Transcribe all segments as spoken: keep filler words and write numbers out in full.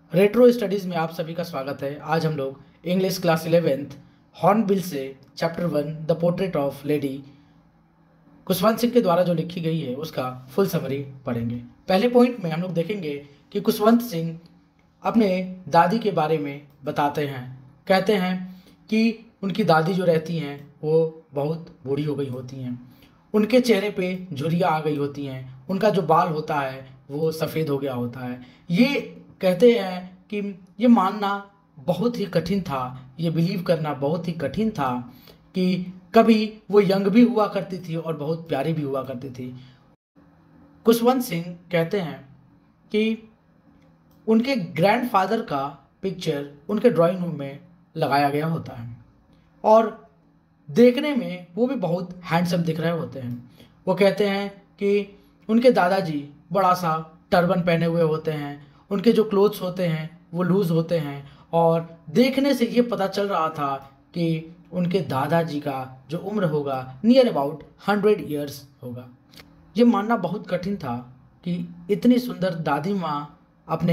Retro studies में आप सभी का स्वागत है। आज हम लोग इंग्लिश क्लास इलेवेंथ हॉर्नबिल से chapter one the portrait of lady Khushwant Singh के द्वारा जो लिखी गई है उसका फुल समरी पढ़ेंगे। पहले पॉइंट में हम लोग देखेंगे कि कुशवंत सिंह अपने दादी के बारे में बताते हैं। कहते हैं कि उनकी दादी जो रहती हैं वो बहुत बूढ़ी हो गई होती हैं, उनके चेहरे पे झुर्रियाँ आ गई होती हैं, उनका जो बाल होता है वो सफ़ेद हो गया होता है। ये कहते हैं कि ये मानना बहुत ही कठिन था, ये बिलीव करना बहुत ही कठिन था कि कभी वो यंग भी हुआ करती थी और बहुत प्यारी भी हुआ करती थी। कुशवंत सिंह कहते हैं कि उनके ग्रैंडफादर का पिक्चर उनके ड्राइंग रूम में लगाया गया होता है और देखने में वो भी बहुत हैंडसम दिख रहे होते हैं। वो कहते हैं कि उनके दादाजी बड़ा सा टर्बन पहने हुए होते हैं, उनके जो क्लोथ्स होते हैं वो लूज़ होते हैं और देखने से ये पता चल रहा था कि उनके दादाजी का जो उम्र होगा नियर अबाउट हंड्रेड ईयर्स होगा। ये मानना बहुत कठिन था कि इतनी सुंदर दादी माँ अपने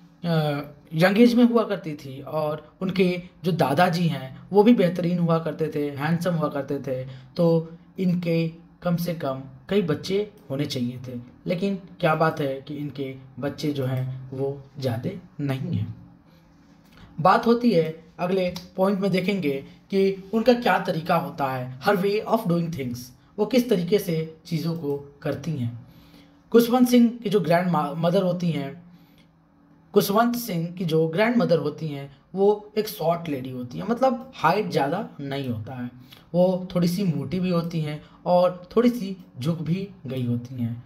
यंग एज में हुआ करती थी और उनके जो दादाजी हैं वो भी बेहतरीन हुआ करते थे, हैंडसम हुआ करते थे, तो इनके कम से कम कई बच्चे होने चाहिए थे। लेकिन क्या बात है कि इनके बच्चे जो हैं वो ज़्यादा नहीं हैं। बात होती है अगले पॉइंट में देखेंगे कि उनका क्या तरीका होता है, her way of doing things, वो किस तरीके से चीज़ों को करती हैं। कुशवंत सिंह की जो ग्रैंड मदर होती हैं कुशवंत सिंह की जो ग्रैंड मदर होती हैं वो एक शॉर्ट लेडी होती है, मतलब हाइट ज़्यादा नहीं होता है, वो थोड़ी सी मोटी भी होती हैं और थोड़ी सी झुक भी गई होती हैं।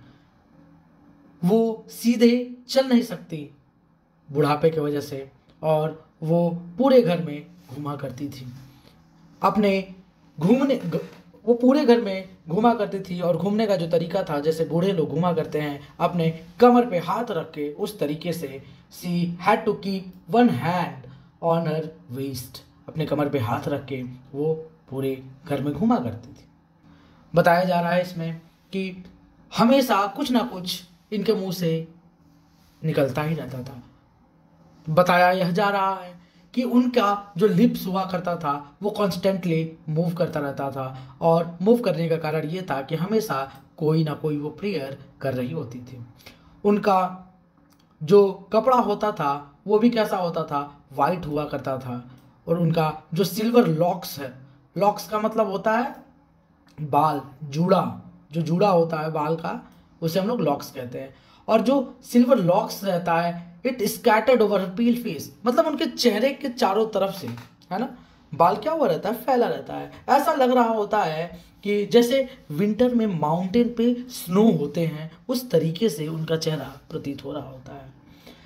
वो सीधे चल नहीं सकती बुढ़ापे की वजह से और वो पूरे घर में घूमा करती थी। अपने घूमने वो पूरे घर में घूमा करती थी और घूमने का जो तरीका था जैसे बूढ़े लोग घूमा करते हैं, अपने कमर पे हाथ रख के उस तरीके से she had to keep one hand on her waist, अपने कमर पे हाथ रख के वो पूरे घर में घूमा करती थी। बताया जा रहा है इसमें कि हमेशा कुछ ना कुछ इनके मुंह से निकलता ही रहता था। बताया यह जा रहा है कि उनका जो लिप्स हुआ करता था वो कॉन्स्टेंटली मूव करता रहता था और मूव करने का कारण ये था कि हमेशा कोई ना कोई वो प्रेयर कर रही होती थी। उनका जो कपड़ा होता था वो भी कैसा होता था, वाइट हुआ करता था और उनका जो सिल्वर लॉक्स है, लॉक्स का मतलब होता है बाल, जूड़ा, जो जूड़ा होता है बाल का उसे हम लोग लॉक्स कहते हैं, और जो सिल्वर लॉक्स रहता है it scattered over her pale face, मतलब उनके चेहरे के चारों तरफ से, है ना, बाल क्या हुआ रहता है, फैला रहता है। ऐसा लग रहा होता है कि जैसे विंटर में माउंटेन पे स्नो होते हैं उस तरीके से उनका चेहरा प्रतीत हो रहा होता है।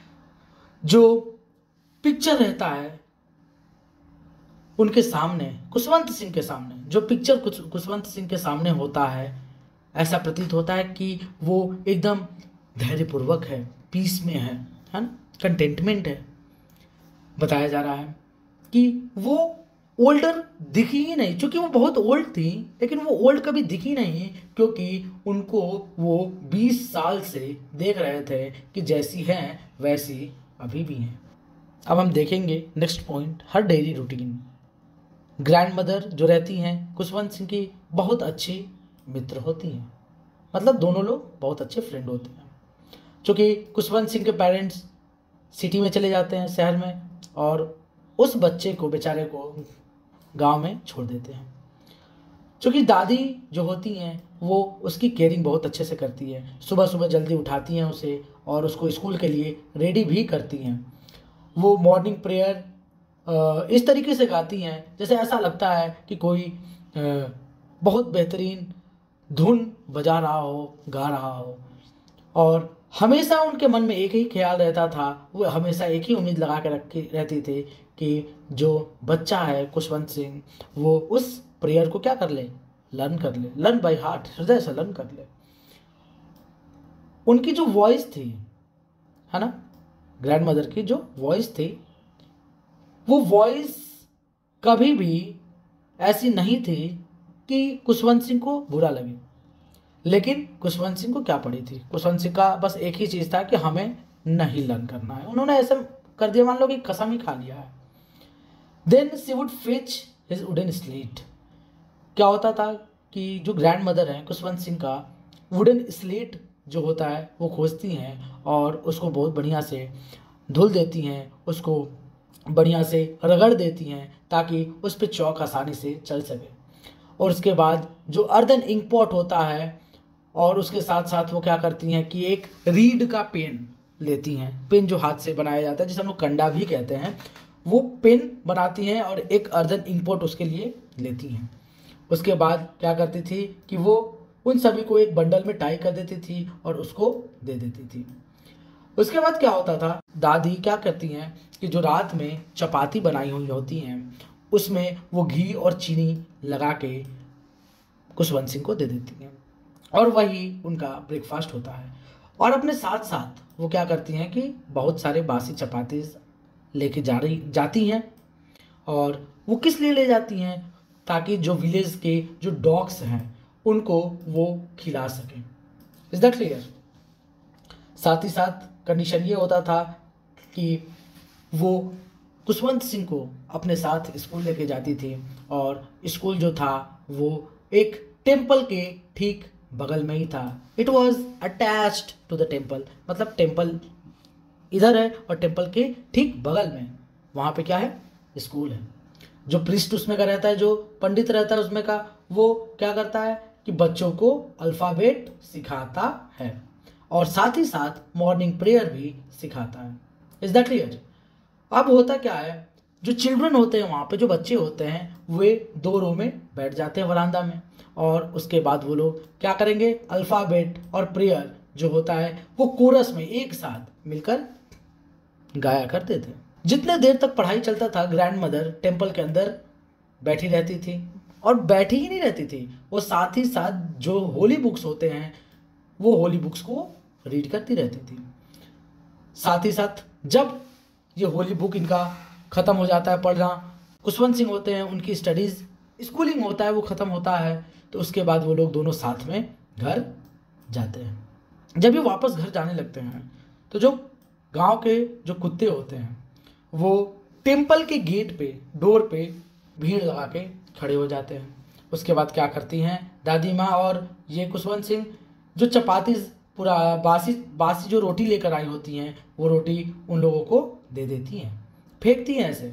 जो पिक्चर रहता है उनके सामने, कुशवंत सिंह के सामने, जो पिक्चर कुछ कुशवंत सिंह के सामने होता है ऐसा प्रतीत होता है कि वो एकदम धैर्यपूर्वक है, पीस में है है ना, कंटेंटमेंट है। बताया जा रहा है कि वो ओल्डर दिखी ही नहीं, क्योंकि वो बहुत ओल्ड थी, लेकिन वो ओल्ड कभी दिखी नहीं क्योंकि उनको वो बीस साल से देख रहे थे कि जैसी हैं वैसी अभी भी हैं। अब हम देखेंगे next point, her daily routine. Grandmother जो रहती हैं कुशवंत सिंह की बहुत अच्छी मित्र होती हैं, मतलब दोनों लोग बहुत अच्छे फ्रेंड होते हैं। क्योंकि कुशवंत सिंह के पेरेंट्स सिटी में चले जाते हैं, शहर में, और उस बच्चे को, बेचारे को गांव में छोड़ देते हैं। क्योंकि दादी जो होती हैं वो उसकी केयरिंग बहुत अच्छे से करती है, सुबह सुबह जल्दी उठाती हैं उसे और उसको स्कूल के लिए रेडी भी करती हैं। वो मॉर्निंग प्रेयर इस तरीके से गाती हैं जैसे ऐसा लगता है कि कोई बहुत बेहतरीन धुन बजा रहा हो, गा रहा हो, और हमेशा उनके मन में एक ही ख्याल रहता था, वो हमेशा एक ही उम्मीद लगा के रखी रहती थी कि जो बच्चा है कुशवंत सिंह वो उस प्रेयर को क्या कर ले, लर्न कर ले, लर्न बाय हार्ट, हृदय से लर्न कर ले। उनकी जो वॉइस थी, है ना, ग्रैंड मदर की जो वॉइस थी, वो वॉइस कभी भी ऐसी नहीं थी कि कुशवंत सिंह को बुरा लगे। लेकिन कुशवंत सिंह को क्या पड़ी थी, कुशवंत सिंह का बस एक ही चीज़ था कि हमें नहीं लर्न करना है। उन्होंने ऐसे कर दिया, मान लो कि कसम ही खा लिया है। Then she would fetch his wooden slate. क्या होता था कि जो ग्रैंड मदर हैं खुशवंत सिंह का, वुडन स्लेट जो होता है वो खोजती हैं और उसको बहुत बढ़िया से धुल देती हैं, उसको बढ़िया से रगड़ देती हैं ताकि उस पर चौक आसानी से चल सके। और उसके बाद जो अर्दन इंक पॉट होता है, और उसके साथ साथ वो क्या करती हैं कि एक रीड का पेन लेती हैं, पेन जो हाथ से बनाया जाता है जिसे हम लोग कंडा भी कहते हैं, वो पेन बनाती हैं और एक अर्दन इंक पॉट उसके लिए लेती हैं। उसके बाद क्या करती थी कि वो उन सभी को एक बंडल में टाई कर देती थी और उसको दे देती थी। उसके बाद क्या होता था, दादी क्या करती हैं कि जो रात में चपाती बनाई हुई होती हैं उसमें वो घी और चीनी लगा के खुशवंत सिंह को दे देती हैं और वही उनका ब्रेकफास्ट होता है। और अपने साथ साथ वो क्या करती हैं कि बहुत सारे बासी चपाती लेके जा रही जाती हैं। और वो किस लिए ले जाती हैं, ताकि जो विलेज के जो डॉग्स हैं उनको वो खिला सकें। Is that clear? साथ ही साथ कंडीशन ये होता था कि वो खुशवंत सिंह को अपने साथ स्कूल लेके जाती थी और स्कूल जो था वो एक टेम्पल के ठीक बगल में ही था। It was attached to the temple, मतलब टेम्पल इधर है और टेम्पल के ठीक बगल में वहाँ पे क्या है, स्कूल है। जो प्रिस्ट उसमें का रहता है, जो पंडित रहता है उसमें का, वो क्या करता है कि बच्चों को अल्फ़ाबेट सिखाता है और साथ ही साथ मॉर्निंग प्रेयर भी सिखाता है। Is that clear? अब होता क्या है, जो चिल्ड्रन होते हैं वहाँ पे, जो बच्चे होते हैं, वे दो रो में बैठ जाते हैं वरांदा में और उसके बाद वो लोग क्या करेंगे, अल्फ़ाबेट और प्रेयर जो होता है वो कोरस में एक साथ मिलकर गाया करते थे। जितने देर तक पढ़ाई चलता था ग्रैंड मदर टेम्पल के अंदर बैठी रहती थी, और बैठी ही नहीं रहती थी, वो साथ ही साथ जो होली बुक्स होते हैं वो होली बुक्स को रीड करती रहती थी। साथ ही साथ जब ये होली बुक इनका ख़त्म हो जाता है पढ़ना, खुशवंत सिंह होते हैं उनकी स्टडीज़ स्कूलिंग होता है वो ख़त्म होता है, तो उसके बाद वो लोग दोनों साथ में घर जाते हैं। जब ये वापस घर जाने लगते हैं तो जो गांव के जो कुत्ते होते हैं वो टेम्पल के गेट पे, डोर पे भीड़ लगा के खड़े हो जाते हैं। उसके बाद क्या करती हैं दादी माँ और ये खुशवंत सिंह, जो चपाती पूरा बासी बासी जो रोटी लेकर आई होती हैं वो रोटी उन लोगों को दे देती हैं, फेंकती हैं ऐसे।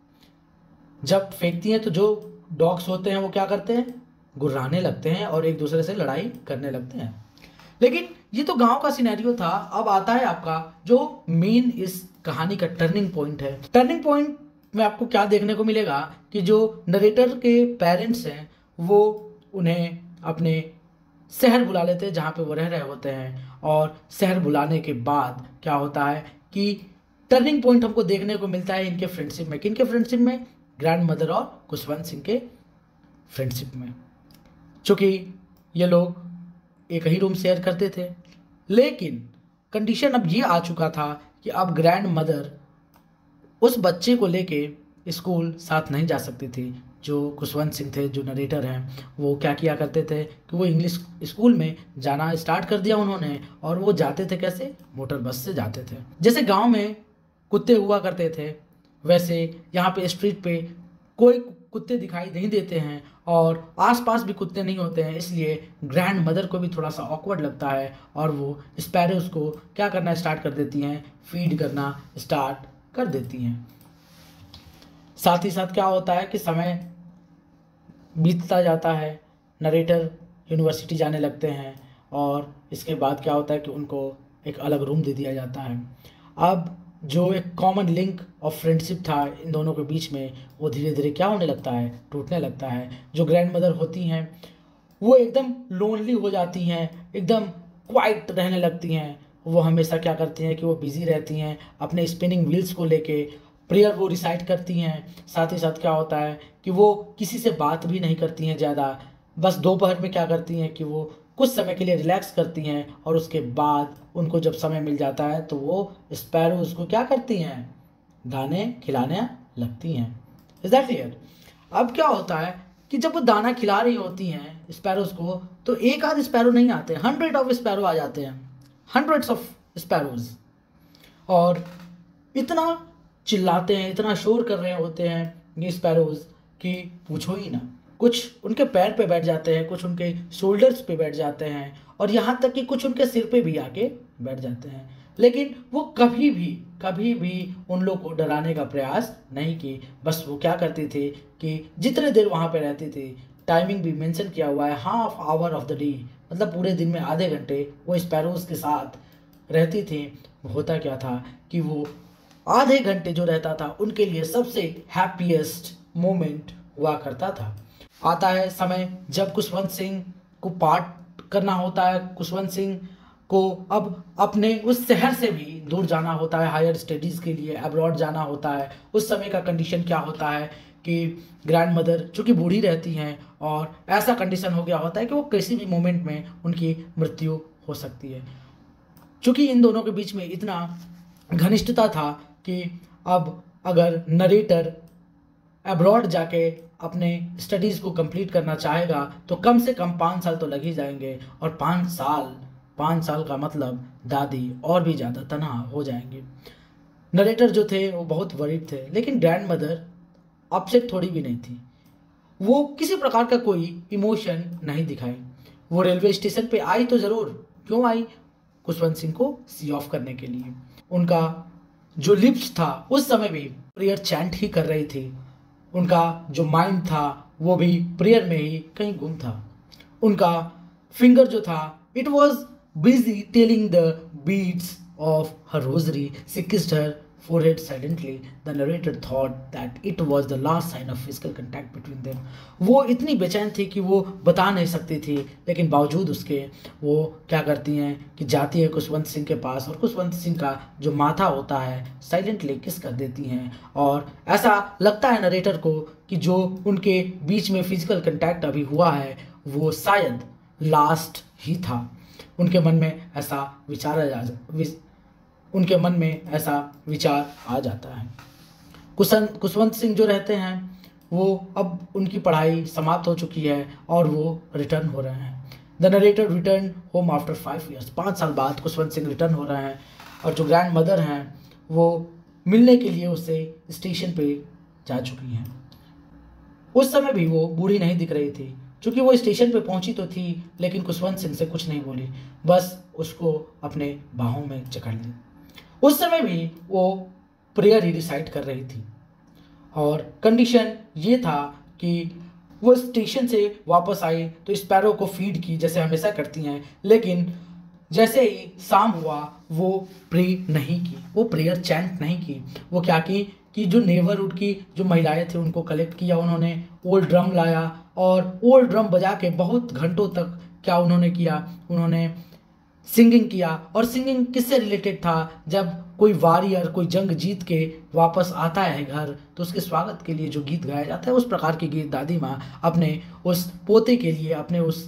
जब फेंकती हैं तो जो डॉग्स होते हैं वो क्या करते हैं, गुर्राने लगते हैं और एक दूसरे से लड़ाई करने लगते हैं। लेकिन ये तो गांव का सिनेरियो था। अब आता है आपका जो मेन इस कहानी का टर्निंग पॉइंट है। टर्निंग पॉइंट में आपको क्या देखने को मिलेगा कि जो नरेटर के पेरेंट्स हैं वो उन्हें अपने शहर बुला लेते हैं जहाँ पे वो रह रहे होते हैं, और शहर बुलाने के बाद क्या होता है कि टर्निंग पॉइंट हमको देखने को मिलता है इनके फ्रेंडशिप में। किनके फ्रेंडशिप में? ग्रैंड मदर और खुशवंत सिंह के फ्रेंडशिप में। चूँकि ये लोग एक ही रूम शेयर करते थे, लेकिन कंडीशन अब ये आ चुका था कि अब ग्रैंड मदर उस बच्चे को लेके स्कूल साथ नहीं जा सकती थी। जो खुशवंत सिंह थे, जो नरेटर हैं, वो क्या किया करते थे कि वो इंग्लिश स्कूल में जाना स्टार्ट कर दिया उन्होंने, और वो जाते थे कैसे, मोटर बस से जाते थे। जैसे गांव में कुत्ते हुआ करते थे वैसे यहाँ पे स्ट्रीट पे कोई कुत्ते दिखाई नहीं देते हैं और आसपास भी कुत्ते नहीं होते हैं, इसलिए ग्रैंड मदर को भी थोड़ा सा ऑकवर्ड लगता है और वो स्पैरोज को क्या करना स्टार्ट कर देती हैं, फीड करना स्टार्ट कर देती हैं। साथ ही साथ क्या होता है कि समय बीतता जाता है, नरेटर यूनिवर्सिटी जाने लगते हैं और इसके बाद क्या होता है कि उनको एक अलग रूम दे दिया जाता है। अब जो एक कॉमन लिंक ऑफ फ्रेंडशिप था इन दोनों के बीच में वो धीरे धीरे क्या होने लगता है, टूटने लगता है। जो ग्रैंड मदर होती हैं वो एकदम लोनली हो जाती हैं, एकदम क्वाइट रहने लगती हैं। वो हमेशा क्या करती हैं कि वो बिज़ी रहती हैं अपने स्पिनिंग व्हील्स को लेके, प्रेयर वो रिसाइट करती हैं। साथ ही साथ क्या होता है कि वो किसी से बात भी नहीं करती हैं ज़्यादा, बस दोपहर में क्या करती हैं कि वो कुछ समय के लिए रिलैक्स करती हैं और उसके बाद उनको जब समय मिल जाता है तो वो स्पैरो उसको क्या करती हैं, दाने खिलाने लगती हैं। Is that clear? अब क्या होता है कि जब वो दाना खिला रही होती हैं स्पैरोज को तो एक आध स्पैरो नहीं आते, हंड्रेड ऑफ स्पैरो आ जाते हैं, हंड्रेड्स ऑफ स्पैरोज। और इतना चिल्लाते हैं, इतना शोर कर रहे होते हैं ये स्पैरोज कि पूछो ही ना। कुछ उनके पैर पे बैठ जाते हैं, कुछ उनके शोल्डर्स पे बैठ जाते हैं और यहाँ तक कि कुछ उनके सिर पे भी आके बैठ जाते हैं, लेकिन वो कभी भी कभी भी उन लोग को डराने का प्रयास नहीं की। बस वो क्या करती थी कि जितने देर वहाँ पे रहती थी, टाइमिंग भी मेंशन किया हुआ है, half hour of the day, मतलब पूरे दिन में आधे घंटे वो स्पैरोज के साथ रहती थी। होता क्या था कि वो आधे घंटे जो रहता था उनके लिए सबसे हैप्पीएस्ट मोमेंट हुआ करता था। आता है समय जब खुशवंत सिंह को पार्ट करना होता है, खुशवंत सिंह को अब अपने उस शहर से भी दूर जाना होता है, हायर स्टडीज़ के लिए अब्रॉड जाना होता है। उस समय का कंडीशन क्या होता है कि ग्रैंड मदर चूँकि बूढ़ी रहती हैं और ऐसा कंडीशन हो गया होता है कि वो किसी भी मोमेंट में उनकी मृत्यु हो सकती है। चूँकि इन दोनों के बीच में इतना घनिष्ठता था कि अब अगर नरेटर अब्रॉड जाके अपने स्टडीज़ को कंप्लीट करना चाहेगा तो कम से कम पाँच साल तो लग ही जाएंगे, और पाँच साल पाँच साल का मतलब दादी और भी ज़्यादा तनहा हो जाएंगे। नरेटर जो थे वो बहुत वरीड थे, लेकिन ग्रैंड मदर अपसेट थोड़ी भी नहीं थी। वो किसी प्रकार का कोई इमोशन नहीं दिखाई। वो रेलवे स्टेशन पे आई तो ज़रूर, क्यों आई? खुशवंत सिंह को सी ऑफ करने के लिए। उनका जो लिप्स था उस समय भी प्रेयर चैंट ही कर रही थी, उनका जो माइंड था वो भी प्रेयर में ही कहीं गुम था। उनका फिंगर जो था it was busy telling the beats of her rosary. She kissed her forehead silently. The narrator thought that it was the last sign of physical contact between them. वो इतनी बेचैन थी कि वो बता नहीं सकती थी, लेकिन बावजूद उसके वो क्या करती हैं कि जाती है खुशवंत सिंह के पास और खुशवंत सिंह का जो माथा होता है साइलेंटली किस कर देती हैं। और ऐसा लगता है नरेटर को कि जो उनके बीच में फिजिकल कंटैक्ट अभी हुआ है वो शायद लास्ट ही था। उनके मन में ऐसा विचार आ जा उनके मन में ऐसा विचार आ जाता है। कुशवंत खुशवंत सिंह जो रहते हैं वो अब उनकी पढ़ाई समाप्त हो चुकी है और वो रिटर्न हो रहे हैं। The narrator return home after five years. पाँच साल बाद खुशवंत सिंह रिटर्न हो रहे हैं और जो ग्रैंड मदर हैं वो मिलने के लिए उससे स्टेशन पे जा चुकी हैं। उस समय भी वो बूढ़ी नहीं दिख रही थी, क्योंकि वो स्टेशन पे पहुंची तो थी लेकिन खुशवंत सिंह से कुछ नहीं बोली, बस उसको अपने बाहों में जकड़ ली। उस समय भी वो प्रेयर ही रिसाइट कर रही थी और कंडीशन ये था कि वो स्टेशन से वापस आई तो स्पैरो को फीड की जैसे हमेशा करती हैं, लेकिन जैसे ही शाम हुआ वो प्रे नहीं की, वो प्रेयर चैंट नहीं की। वो क्या की कि जो नेबरहुड की जो महिलाएं थी उनको कलेक्ट किया, उन्होंने ओल्ड ड्रम लाया और ओल्ड ड्रम बजा के बहुत घंटों तक क्या उन्होंने किया, उन्होंने सिंगिंग किया। और सिंगिंग किससे रिलेटेड था? जब कोई वॉरियर कोई जंग जीत के वापस आता है घर तो उसके स्वागत के लिए जो गीत गाया जाता है उस प्रकार के गीत दादी माँ अपने उस पोते के लिए, अपने उस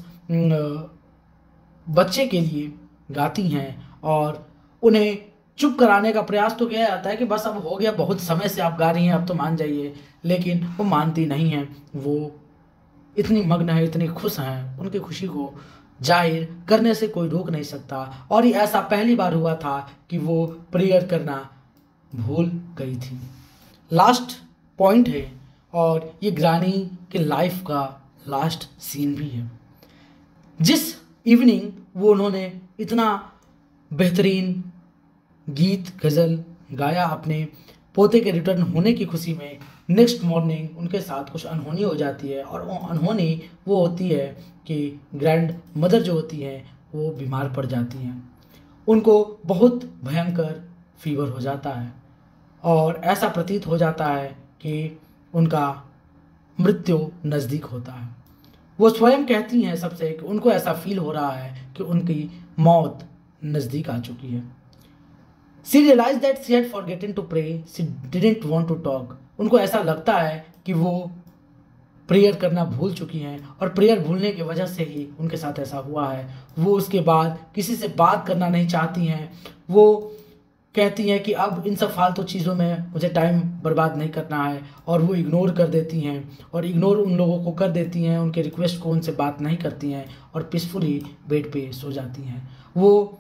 बच्चे के लिए गाती हैं और उन्हें चुप कराने का प्रयास तो किया जाता है कि बस अब हो गया, बहुत समय से आप गा रही हैं, अब तो मान जाइए, लेकिन वो मानती नहीं हैं। वो इतनी मग्न है, इतनी खुश हैं, उनकी खुशी को जाहिर करने से कोई रोक नहीं सकता। और ये ऐसा पहली बार हुआ था कि वो प्रेयर करना भूल गई थी। लास्ट पॉइंट है और ये ग्रानी के लाइफ का लास्ट सीन भी है। जिस इवनिंग वो उन्होंने इतना बेहतरीन गीत गज़ल गाया अपने पोते के रिटर्न होने की खुशी में, नेक्स्ट मॉर्निंग उनके साथ कुछ अनहोनी हो जाती है और वो अनहोनी वो होती है कि ग्रैंड मदर जो होती हैं वो बीमार पड़ जाती हैं। उनको बहुत भयंकर फीवर हो जाता है और ऐसा प्रतीत हो जाता है कि उनका मृत्यु नज़दीक होता है। वो स्वयं कहती हैं सबसे कि उनको ऐसा फील हो रहा है कि उनकी मौत नज़दीक आ चुकी है। She realized that she had forgotten to pray. She didn't want to talk. उनको ऐसा लगता है कि वो प्रेयर करना भूल चुकी हैं और प्रेयर भूलने की वजह से ही उनके साथ ऐसा हुआ है। वो उसके बाद किसी से बात करना नहीं चाहती हैं। वो कहती हैं कि अब इन सब फालतू चीज़ों में मुझे टाइम बर्बाद नहीं करना है और वो इग्नोर कर देती हैं और इग्नोर उन लोगों को कर देती हैं, उनके रिक्वेस्ट को उनसे बात नहीं करती हैं और पीसफुली बेड पे सो जाती हैं। वो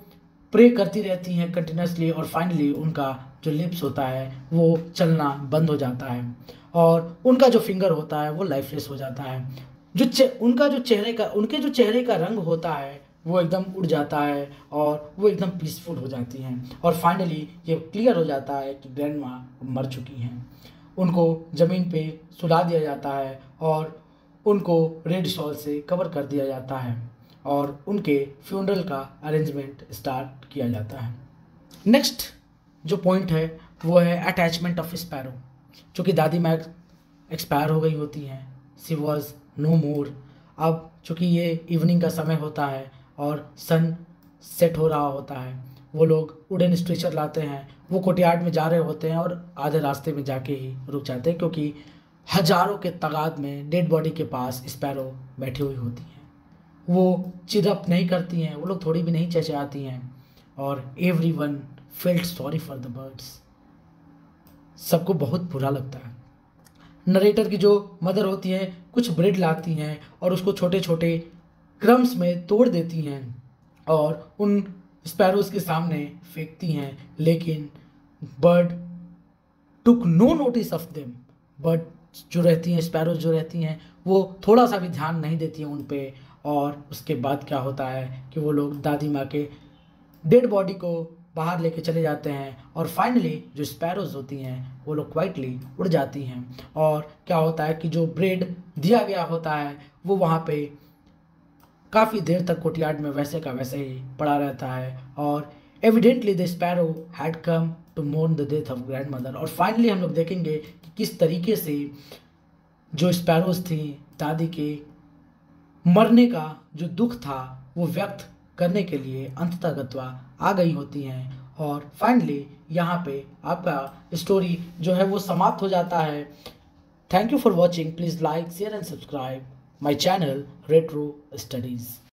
प्रे करती रहती हैं कंटिन्यूसली और फाइनली उनका जो लिप्स होता है वो चलना बंद हो जाता है और उनका जो फिंगर होता है वो लाइफलेस हो जाता है। जो चे, उनका जो चेहरे का उनके जो चेहरे का रंग होता है वो एकदम उड़ जाता है और वो एकदम पीसफुल हो जाती हैं और फाइनली ये क्लियर हो जाता है कि ग्रैंड माँ मर चुकी हैं। उनको ज़मीन पे सुला दिया जाता है और उनको रेड शॉल से कवर कर दिया जाता है और उनके फ्यूनरल का अरेंजमेंट स्टार्ट किया जाता है। नेक्स्ट जो पॉइंट है वो है अटैचमेंट ऑफ स्पैरो। चूँकि दादी माँ एक्सपायर हो गई होती हैं, सी वॉज नो मोर। अब चूँकि ये इवनिंग का समय होता है और सन सेट हो रहा होता है, वो लोग वुडन स्ट्रेचर लाते हैं, वो कोर्टयार्ड में जा रहे होते हैं और आधे रास्ते में जाके ही रुक जाते हैं क्योंकि हजारों के तादाद में डेड बॉडी के पास स्पैरो बैठी हुई होती हैं। वो चिरअप नहीं करती हैं, वो लोग थोड़ी भी नहीं चहचहाती हैं और everyone felt sorry for the birds. सबको बहुत बुरा लगता है। नरेटर की जो मदर होती हैं कुछ ब्रेड लाती हैं और उसको छोटे छोटे क्रम्स में तोड़ देती हैं और उन स्पैरोज के सामने फेंकती हैं, लेकिन bird took no notice of them. Bird जो रहती हैं, स्पैरोज जो रहती हैं, वो थोड़ा सा भी ध्यान नहीं देती हैं उन पे और उसके बाद क्या होता है कि वो लोग दादी माँ के डेड बॉडी को बाहर लेके चले जाते हैं और फाइनली जो स्पैरोज होती हैं वो लोग क्वाइटली उड़ जाती हैं और क्या होता है कि जो ब्रेड दिया गया होता है वो वहाँ पे काफ़ी देर तक कोर्टयार्ड में वैसे का वैसे ही पड़ा रहता है और evidently the sparrow had come to mourn the death of grandmother. और फाइनली हम लोग देखेंगे कि किस तरीके से जो स्पैरोज थी दादी के मरने का जो दुख था वो व्यक्त करने के लिए अंततः गत्वा आ गई होती हैं और फाइनली यहाँ पे आपका स्टोरी जो है वो समाप्त हो जाता है। Thank you for watching. Please like share and subscribe my channel Retro studies.